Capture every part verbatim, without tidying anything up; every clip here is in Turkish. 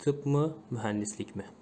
Tıp mı, mühendislik mi?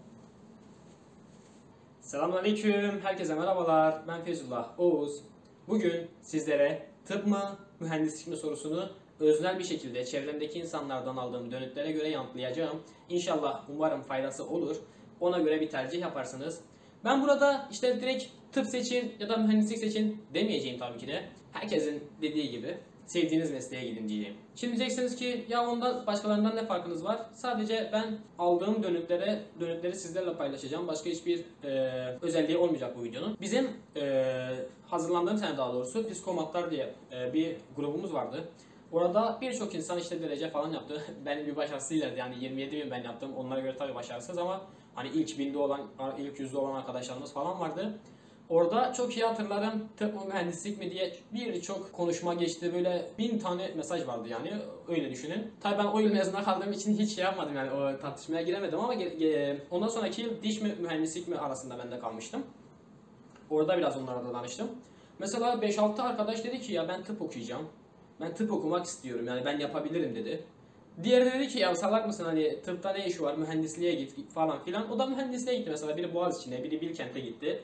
Selamünaleyküm, herkese merhabalar. Ben Feyzullah Oğuz. Bugün sizlere tıp mı, mühendislik mi sorusunu öznel bir şekilde çevremdeki insanlardan aldığım dönütlere göre yanıtlayacağım. İnşallah umarım faydası olur. Ona göre bir tercih yaparsınız. Ben burada işte direkt tıp seçin ya da mühendislik seçin demeyeceğim tabii ki de. Herkesin dediği gibi sevdiğiniz mesleğe gidin diyeceğim. Şimdi diyeceksiniz ki ya ondan başkalarından ne farkınız var? Sadece ben aldığım dönütlere dönütleri sizlerle paylaşacağım. Başka hiçbir e, özelliği olmayacak bu videonun. Bizim e, hazırlandığım sene daha doğrusu Psikomatlar diye e, bir grubumuz vardı. Orada birçok insan işte derece falan yaptı. Benim bir başarısıyla yani yirmi yedi bin ben yaptım. Onlara göre tabii başarısız ama hani ilk binde olan, ilk yüzde olan arkadaşlarımız falan vardı. Orada çok iyi hatırlarım, tıp mı mühendislik mi diye birçok konuşma geçti, böyle bin tane mesaj vardı yani, öyle düşünün. Tabii ben o yıl mezuna kaldığım için hiç şey yapmadım yani, o tartışmaya giremedim ama ondan sonraki yıl diş mi mühendislik mi arasında ben de kalmıştım. Orada biraz onlara da danıştım. Mesela beş altı arkadaş dedi ki ya ben tıp okuyacağım, ben tıp okumak istiyorum yani ben yapabilirim dedi. Diğeri de dedi ki ya salak mısın, hani tıpta ne işi var, mühendisliğe git falan filan. O da mühendisliğe gitti mesela, biri Boğaziçi'ne, biri Bilkent'e gitti.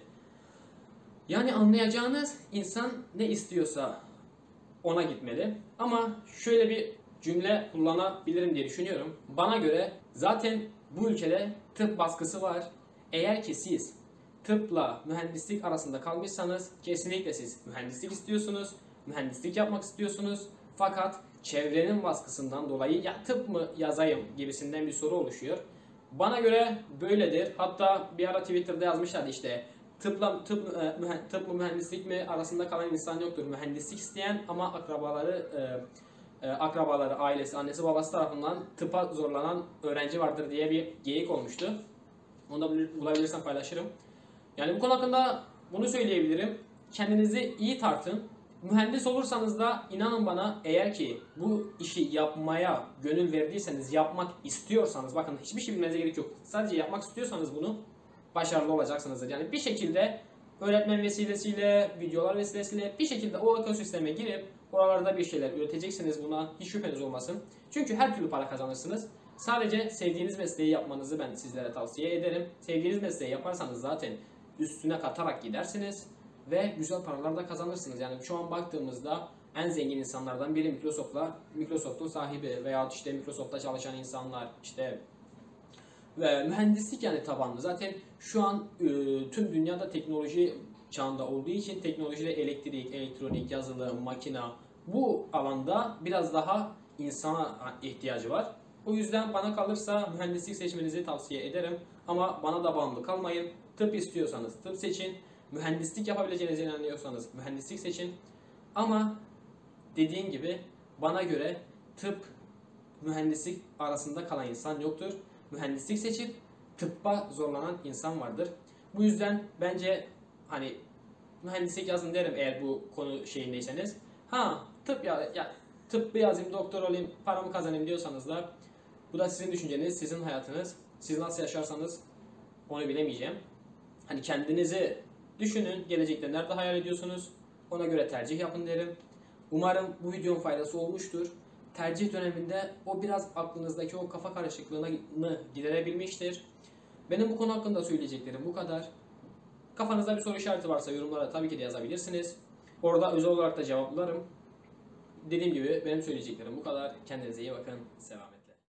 Yani anlayacağınız, insan ne istiyorsa ona gitmeli. Ama şöyle bir cümle kullanabilirim diye düşünüyorum. Bana göre zaten bu ülkede tıp baskısı var. Eğer ki siz tıpla mühendislik arasında kalmışsanız kesinlikle siz mühendislik istiyorsunuz. Mühendislik yapmak istiyorsunuz. Fakat çevrenin baskısından dolayı ya tıp mı yazayım gibisinden bir soru oluşuyor. Bana göre böyledir. Hatta bir ara Twitter'da yazmışlardı işte tıpla tıp, tıp mı mühendislik mi arasında kalan insan yoktur. Mühendislik isteyen ama akrabaları e, e, akrabaları, ailesi, annesi, babası tarafından tıpa zorlanan öğrenci vardır diye bir geyik olmuştu. Onu da bulabilirsem paylaşırım. Yani bu konu hakkında bunu söyleyebilirim. Kendinizi iyi tartın. Mühendis olursanız da inanın bana, eğer ki bu işi yapmaya gönül verdiyseniz, yapmak istiyorsanız, bakın hiçbir şey bilmenize gerek yok. Sadece yapmak istiyorsanız bunu başarılı olacaksınızdır. Yani bir şekilde öğretmen vesilesiyle, videolar vesilesiyle bir şekilde o ekosisteme girip oralarda bir şeyler üreteceksiniz. Buna hiç şüpheniz olmasın. Çünkü her türlü para kazanırsınız. Sadece sevdiğiniz mesleği yapmanızı ben sizlere tavsiye ederim. Sevdiğiniz mesleği yaparsanız zaten üstüne katarak gidersiniz ve güzel paralar da kazanırsınız. Yani şu an baktığımızda en zengin insanlardan biri Microsoft'la, Microsoft'un sahibi veya işte Microsoft'ta çalışan insanlar, işte ve mühendislik yani tabanlı. Zaten şu an e, tüm dünyada teknoloji çağında olduğu için teknolojide elektrik, elektronik, yazılım, makina, bu alanda biraz daha insana ihtiyacı var. O yüzden bana kalırsa mühendislik seçmenizi tavsiye ederim. Ama bana da bağımlı kalmayın. Tıp istiyorsanız tıp seçin. Mühendislik yapabileceğinize inanıyorsanız mühendislik seçin. Ama dediğim gibi bana göre tıp, mühendislik arasında kalan insan yoktur. Mühendislik seçip tıbba zorlanan insan vardır. Bu yüzden bence hani mühendislik yazın derim eğer bu konu şeyindeyseniz. Ha tıp ya, ya tıbbı yazayım, doktor olayım, paramı kazanayım diyorsanız da bu da sizin düşünceniz, sizin hayatınız. Siz nasıl yaşarsanız onu bilemeyeceğim. Hani kendinizi düşünün, gelecekte nerede hayal ediyorsunuz, ona göre tercih yapın derim. Umarım bu videonun faydası olmuştur. Tercih döneminde o biraz aklınızdaki o kafa karışıklığını giderebilmiştir. Benim bu konu hakkında söyleyeceklerim bu kadar. Kafanızda bir soru işareti varsa yorumlara tabii ki de yazabilirsiniz. Orada özel olarak da cevaplarım. Dediğim gibi benim söyleyeceklerim bu kadar. Kendinize iyi bakın. Selam.